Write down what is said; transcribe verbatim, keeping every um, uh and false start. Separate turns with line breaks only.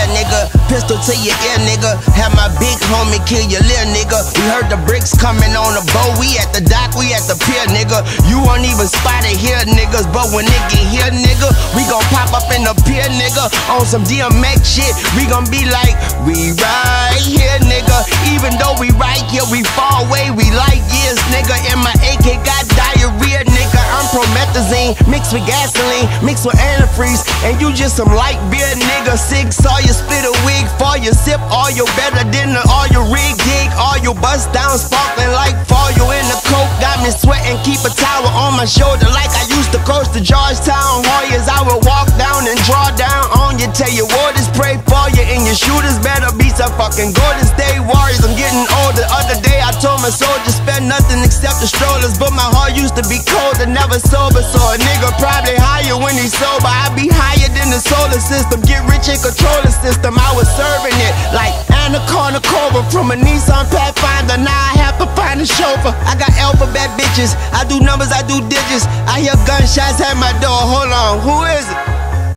nigga. Pistol to your ear, nigga. Have my big homie kill your little nigga. We heard the bricks coming on the boat. We at the dock, we at the pier, nigga. You won't even spot it here, niggas. But when it get here, nigga, we gon' pop up in the pier, nigga. On some D M X shit, we gon' be like, we right here, nigga. Even though we right here, we far away, we like years, nigga. And my A K got diarrhea, nigga. I'm promethazine, mixed with gasoline, mixed with antifreeze. And you just some light beer, nigga. Sig Sauer, you split a wig for your sip. All you better than the, all your rig dig. All you bust down, sparklin like fall. You in the coke, got me sweatin'. Keep a towel on my shoulder like I used to coach the Georgetown Hoyas. I would walk down and draw down on you. Tell your waters pray for you. And your shooters better be some fucking Golden State Warriors. I'm getting older. Other day I told my soldiers spend nothing except the strollers. But my heart used to be cold and never sober. So a nigga probably higher when he's sober. I be higher than the solar system. Get rich and control the system. I was serving it like Anaconda Cobra from a Nissan Pathfinder. Now I have to find a chauffeur. I got alphabet bitches. I do numbers, I do digits. I hear gunshots at my door. Hold on, who is it?